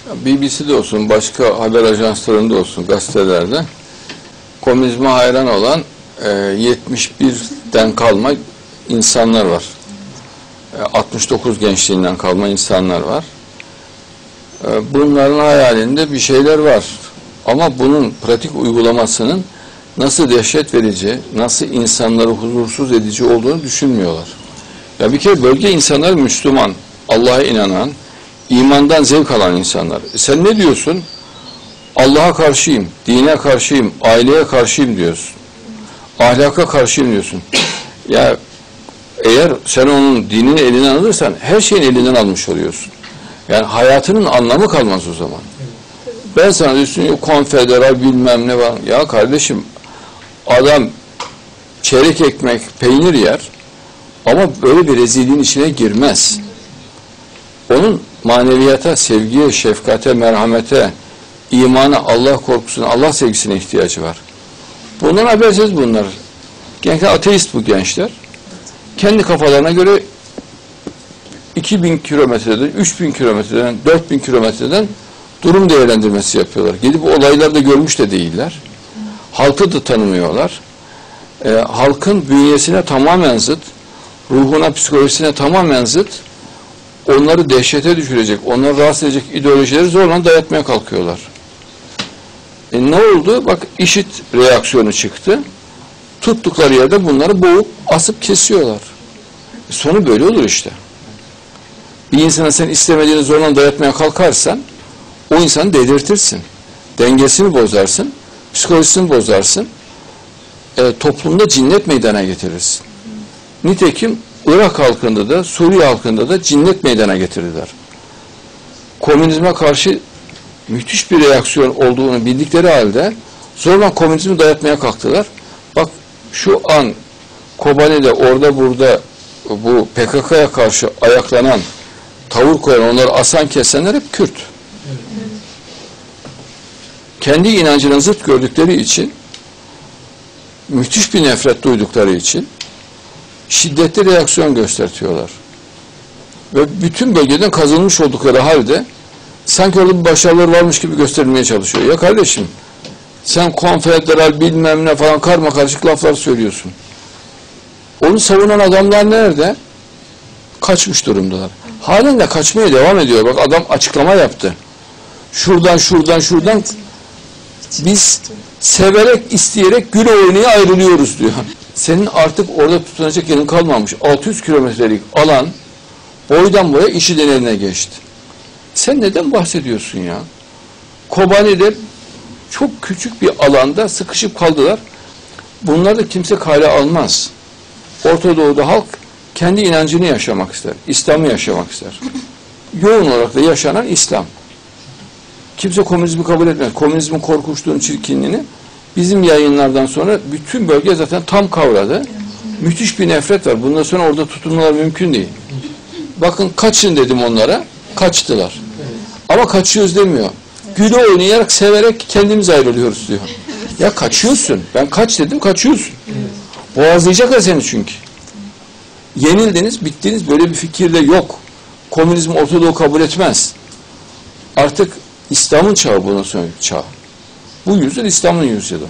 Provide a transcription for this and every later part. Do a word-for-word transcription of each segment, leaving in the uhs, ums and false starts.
B B C'de olsun, başka haber ajanslarında olsun, gazetelerde komünizme hayran olan e, yetmiş birden kalma insanlar var. E, altmış dokuz gençliğinden kalma insanlar var. E, bunların hayalinde bir şeyler var. Ama bunun pratik uygulamasının nasıl dehşet verici, nasıl insanları huzursuz edici olduğunu düşünmüyorlar. Ya bir kere bölge insanları Müslüman, Allah'a inanan, imandan zevk alan insanlar. E sen ne diyorsun? Allah'a karşıyım, dine karşıyım, aileye karşıyım diyorsun. Ahlaka karşıyım diyorsun. Ya eğer sen onun dinini elinden alırsan her şeyin elinden almış oluyorsun. Yani hayatının anlamı kalmaz o zaman. Ben sana diyorsun konfederal bilmem ne var. Ya kardeşim adam çeyrek ekmek, peynir yer ama böyle bir rezilliğin içine girmez. Onun maneviyata, sevgiye, şefkate, merhamete, imana, Allah korkusuna, Allah sevgisine ihtiyacı var. Bundan habersiz bunlar. Gençler ateist bu gençler. Kendi kafalarına göre iki bin kilometreden, üç bin kilometreden, dört bin kilometreden durum değerlendirmesi yapıyorlar. Gidip olaylarda görmüş de değiller. Halkı da tanımıyorlar. E, halkın bünyesine tamamen zıt, ruhuna, psikolojisine tamamen zıt, onları dehşete düşürecek, onları rahatsız edecek ideolojileri zorla dayatmaya kalkıyorlar. E ne oldu? Bak IŞİD reaksiyonu çıktı. Tuttukları yerde bunları boğup asıp kesiyorlar. E sonu böyle olur işte. Bir insana sen istemediğini zorla dayatmaya kalkarsan o insanı delirtirsin. Dengesini bozarsın, psikolojisini bozarsın. E, toplumda cinnet meydana getirirsin. Nitekim Irak halkında da, Suriye halkında da cinnet meydana getirdiler. Komünizme karşı müthiş bir reaksiyon olduğunu bildikleri halde zorla komünizmi dayatmaya kalktılar. Bak şu an Kobani'de orada burada bu P K K'ya karşı ayaklanan, tavır koyan, onları asan kesenler hep Kürt. Kendi inancının zıt gördükleri için, müthiş bir nefret duydukları için şiddetli reaksiyon göstertiyorlar. Ve bütün bölgeden kazanmış oldukları halde sanki orada bir başarıları varmış gibi gösterilmeye çalışıyor. Ya kardeşim sen konfederal bilmem ne falan karma karışık laflar söylüyorsun. Onu savunan adamlar nerede? Kaçmış durumdalar. Halen de kaçmaya devam ediyor. Bak adam açıklama yaptı. Şuradan şuradan şuradan biz severek isteyerek güle oynaya ayrılıyoruz diyor. Senin artık orada tutunacak yerin kalmamış. altı yüz kilometrelik alan boydan boya IŞİD'in eline geçti. Sen neden bahsediyorsun ya? Kobani'de çok küçük bir alanda sıkışıp kaldılar. Bunları da kimse kale almaz. Orta Doğu'da halk kendi inancını yaşamak ister. İslam'ı yaşamak ister. Yoğun olarak da yaşanan İslam. Kimse komünizmi kabul etmez. Komünizmin korkunçluğunu, çirkinliğini bizim yayınlardan sonra bütün bölge zaten tam kavradı. Müthiş bir nefret var. Bundan sonra orada tutunmalar mümkün değil. Bakın kaçın dedim onlara. Kaçtılar. Ama kaçıyoruz demiyor. Güle oynayarak, severek kendimiz ayrılıyoruz diyor. Ya kaçıyorsun. Ben kaç dedim, kaçıyorsun. Boğazlayacaklar seni çünkü. Yenildiniz, bittiniz. Böyle bir fikir de yok. Komünizm Orta Doğu kabul etmez. Artık İslam'ın çağı bundan sonra çağ. Bu yüzyıl İslam'ın yüzyılı.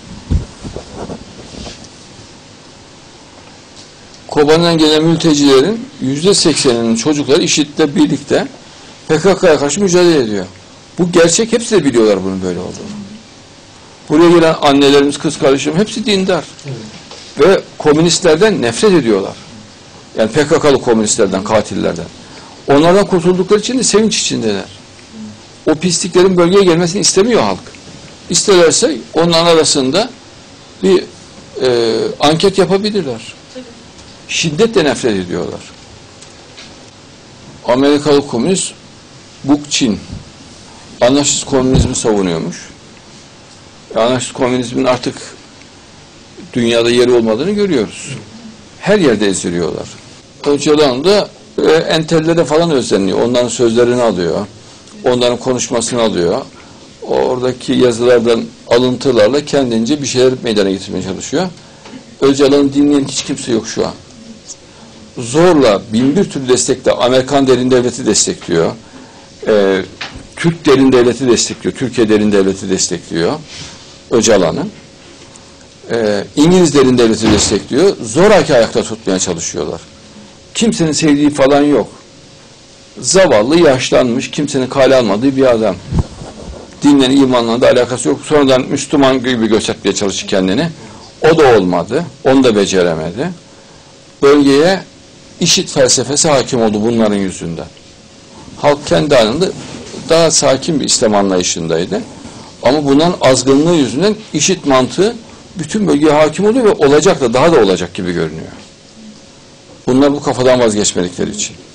Kobani'den gelen mültecilerin yüzde sekseninin çocukları IŞİD'le birlikte P K K'ya karşı mücadele ediyor. Bu gerçek, hepsi de biliyorlar bunun böyle olduğunu. Buraya gelen annelerimiz, kız kardeşlerim hepsi dindar. Evet. Ve komünistlerden nefret ediyorlar. Yani P K K'lı komünistlerden, katillerden. Onlardan kurtuldukları için de sevinç içindeler. O pisliklerin bölgeye gelmesini istemiyor halk. İsterlerse onların arasında bir e, anket yapabilirler. Şiddetle nefret ediyorlar. Amerikalı komünist Buk Chin anarşist komünizmi savunuyormuş. Anarşist komünizmin artık dünyada yeri olmadığını görüyoruz. Her yerde eziliyorlar. Öcalan da e, entellere falan özleniyor. Onların sözlerini alıyor. Onların konuşmasını alıyor. Oradaki yazılardan alıntılarla kendince bir şeyler meydana getirmeye çalışıyor. Öcalan'ı dinleyen hiç kimse yok şu an. Zorla bin bir türlü destekle Amerikan derin devleti destekliyor. Ee, Türk derin devleti destekliyor. Türkiye derin devleti destekliyor. Öcalan'ın. Ee, İngiliz derin devleti destekliyor. Zoraki ayakta tutmaya çalışıyorlar. Kimsenin sevdiği falan yok. Zavallı, yaşlanmış, kimsenin kale almadığı bir adam. Dinle, imanla da alakası yok. Sonradan Müslüman gibi göstermeye çalıştı kendini. O da olmadı. Onu da beceremedi. Bölgeye IŞİD felsefesi hakim oldu bunların yüzünden. Halk kendi halinde daha sakin bir İslam anlayışındaydı. Ama bunların azgınlığı yüzünden IŞİD mantığı bütün bölgeye hakim oluyor ve olacak da daha da olacak gibi görünüyor. Bunlar bu kafadan vazgeçmedikleri için.